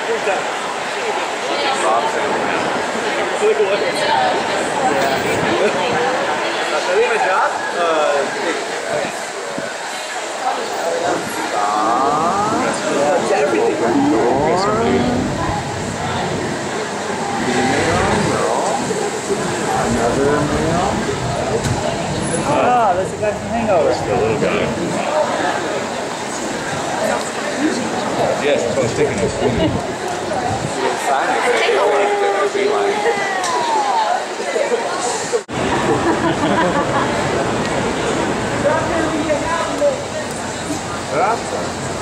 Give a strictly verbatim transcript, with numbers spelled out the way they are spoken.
Who's that? Look at what it is. Yeah. Are they in a job? Uh, That's everything. Another male. Ah, that's the guy from Hangover. That's the little guy. Yes, that's what I was thinking of. Sign it. Grazie.